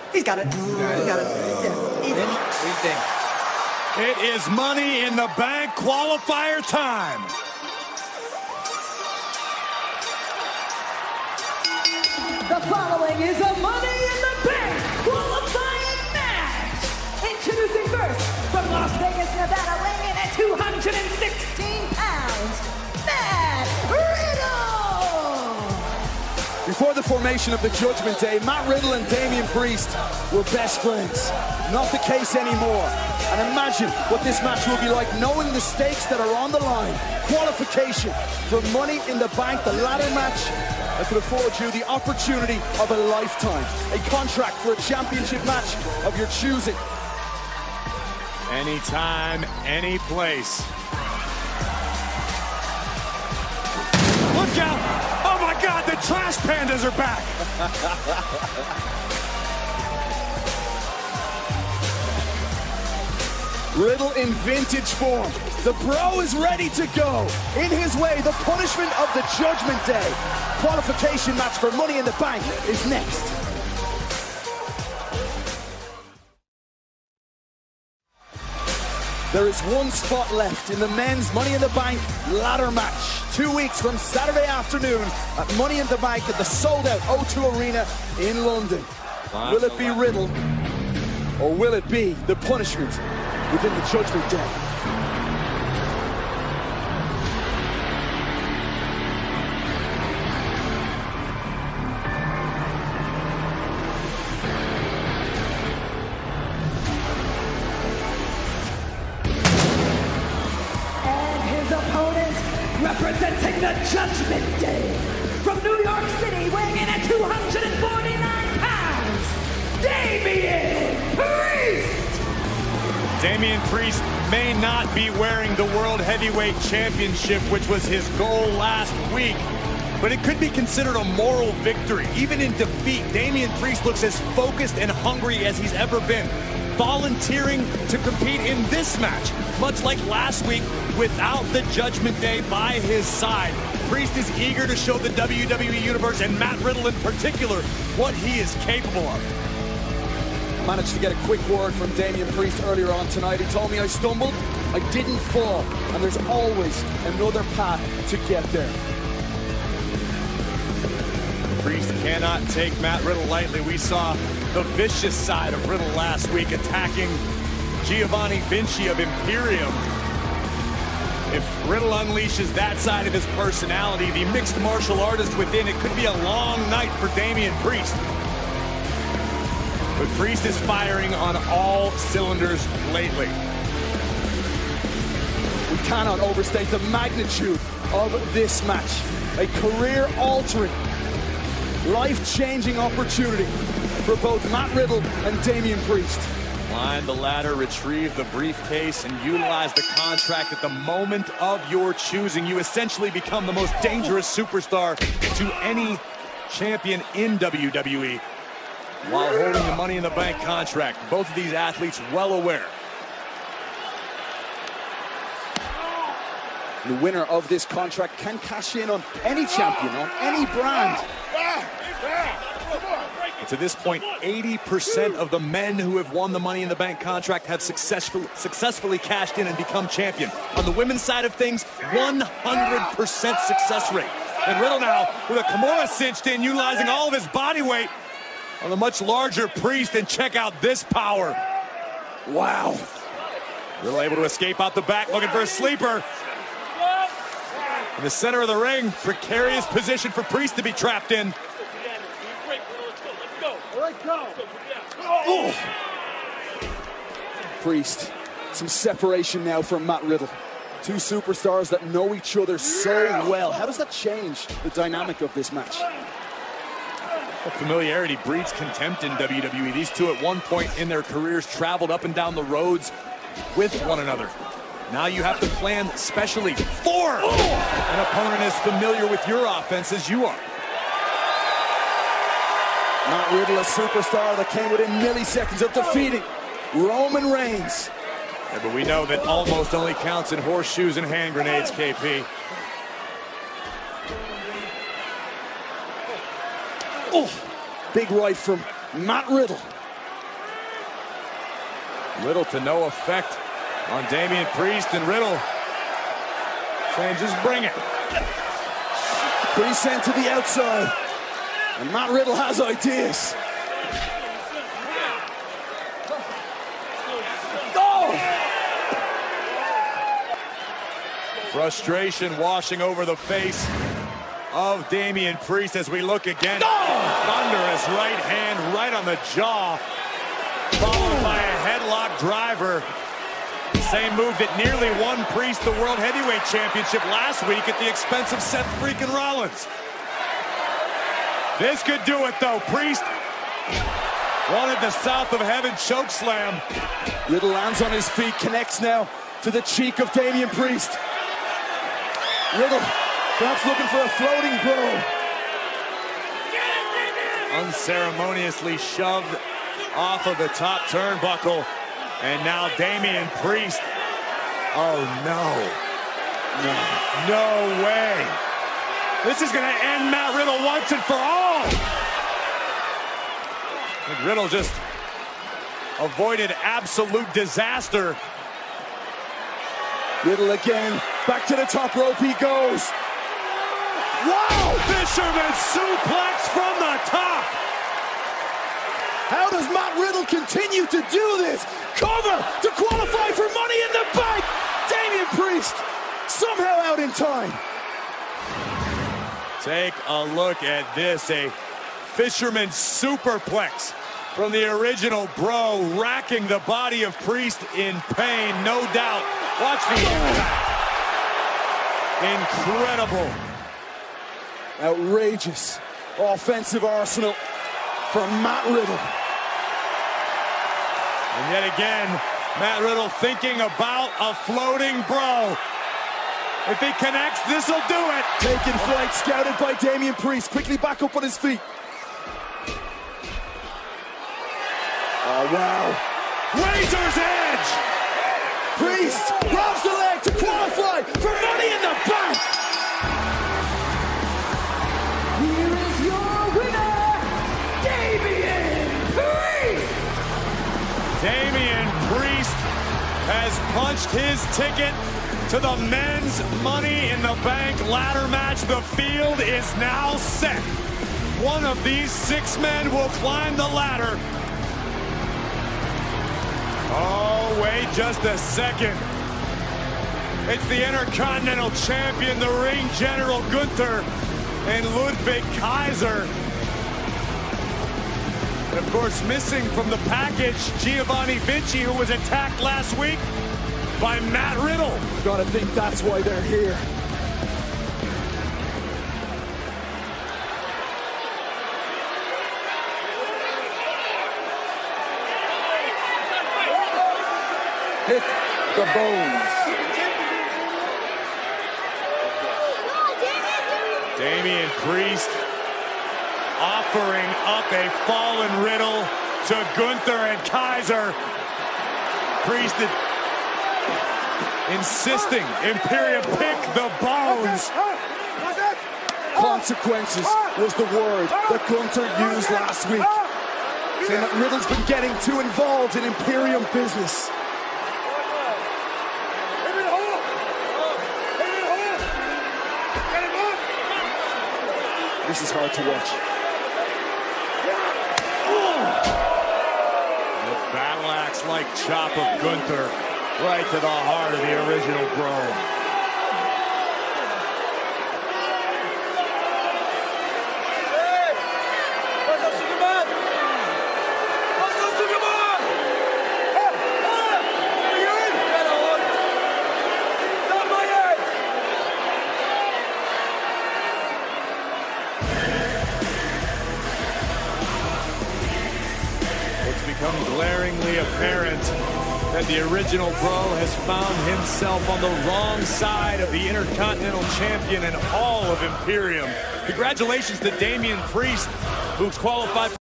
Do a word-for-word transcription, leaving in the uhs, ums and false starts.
He's got it. He's got it. Yeah. Easy. What do you think? It is Money in the Bank qualifier time. The following is a Money in the Bank qualifying match. Introducing first, from Las Vegas, Nevada, weighing in at two hundred sixteen pounds, Matt Riddle. Before the formation of the Judgment Day, Matt Riddle and Damian Priest were best friends. Not the case anymore. And imagine what this match will be like, knowing the stakes that are on the line. Qualification for Money in the Bank, the ladder match that could afford you the opportunity of a lifetime. A contract for a championship match of your choosing. Anytime, any place. Look out! Oh my God, the Trash Pandas are back! Riddle in vintage form. The bro is ready to go. In his way, the punishment of the Judgment Day. Qualification match for Money in the Bank is next. There is one spot left in the men's Money in the Bank ladder match. Two weeks from Saturday afternoon at Money in the Bank at the sold-out O two Arena in London. Will it be Riddle or will it be the punishment within the Judgment Day? And his opponent, representing the Judgment Day, from New York City, weighing in at two hundred forty-nine pounds, Damian Priest! Damian Priest may not be wearing the World Heavyweight Championship, which was his goal last week, but it could be considered a moral victory. Even in defeat, Damian Priest looks as focused and hungry as he's ever been, volunteering to compete in this match, much like last week without the Judgment Day by his side. Priest is eager to show the W W E Universe, and Matt Riddle in particular, what he is capable of. Managed to get a quick word from Damian Priest earlier on tonight. He told me I stumbled, I didn't fall, and there's always another path to get there. Priest cannot take Matt Riddle lightly. We saw the vicious side of Riddle last week, attacking Giovanni Vinci of Imperium. If Riddle unleashes that side of his personality, the mixed martial artist within, it could be a long night for Damian Priest. But Priest is firing on all cylinders lately. We cannot overstate the magnitude of this match. A career-altering, life-changing opportunity for both Matt Riddle and Damian Priest. Climb the ladder, retrieve the briefcase, and utilize the contract at the moment of your choosing. You essentially become the most dangerous superstar to any champion in W W E while holding the Money in the Bank contract. Both of these athletes well aware. The winner of this contract can cash in on any champion, on any brand. And to this point, eighty percent of the men who have won the Money in the Bank contract have successfully, successfully cashed in and become champion. On the women's side of things, one hundred percent success rate. And Riddle now with a Kimura cinched in, utilizing all of his body weight on the much larger Priest, and check out this power. Wow. Riddle able to escape out the back, looking for a sleeper. In the center of the ring, precarious position for Priest to be trapped in. Oh. Priest, some separation now from Matt Riddle. Two superstars that know each other so well. How does that change the dynamic of this match? Well, familiarity breeds contempt in W W E. These two at one point in their careers traveled up and down the roads with one another. Now you have to plan specially for an opponent as familiar with your offense as you are. Matt Riddle, a superstar that came within milliseconds of defeating Roman Reigns. Yeah, but we know that almost only counts in horseshoes and hand grenades, K P. Oh, big right from Matt Riddle. Little to no effect on Damian Priest, and Riddle saying just bring it. Priest sent to the outside, and Matt Riddle has ideas. Frustration washing over the face of Damian Priest as we look again. Oh! Thunderous right hand right on the jaw, followed by a headlock driver. Same move that nearly won Priest the World Heavyweight Championship last week at the expense of Seth freaking Rollins. This could do it though. Priest wanted the South of Heaven choke slam. Riddle lands on his feet, connects now to the cheek of Damian Priest. Riddle perhaps looking for a floating blow. Unceremoniously shoved off of the top turnbuckle. And now Damian Priest. Oh no. No. No way. This is gonna end Matt Riddle once and for all. I think Riddle just avoided absolute disaster. Riddle again, back to the top rope he goes. Wow! Fisherman suplex from the top. How does Matt Riddle continue to do this? Cover to qualify for Money in the Bank. Damian Priest somehow out in time. Take a look at this, a fisherman superplex from the original Bro, racking the body of Priest in pain, no doubt. Watch the impact. Incredible. Outrageous offensive arsenal from Matt Riddle. And yet again, Matt Riddle thinking about a floating Bro. If he connects, this'll do it. Taking flight, scouted by Damian Priest. Quickly back up on his feet. Oh, wow. Razor's edge. Priest grabs the leg to qualify for Money in the Bank. Here is your winner, Damian Priest. Damian Priest has punched his ticket to the men's Money in the Bank ladder match. The field is now set. One of these six men will climb the ladder. Oh, wait just a second. It's the Intercontinental Champion, the Ring General Gunther, and Ludwig Kaiser. And of course, missing from the package, Giovanni Vinci, who was attacked last week by Matt Riddle. Gotta think that's why they're here. Hit the bones. Damian Priest offering up a fallen Riddle to Gunther and Kaiser. Priest insisting Imperium pick the bones. Consequences was the word that Gunther used last week, saying that Riddle's been getting too involved in Imperium business. This is hard to watch. The battle axe-like chop of Gunther right to the heart of the original Bro. It's become glaringly apparent that the original Bro has found himself on the wrong side of the Intercontinental Champion and all of Imperium. Congratulations to Damian Priest, who's qualified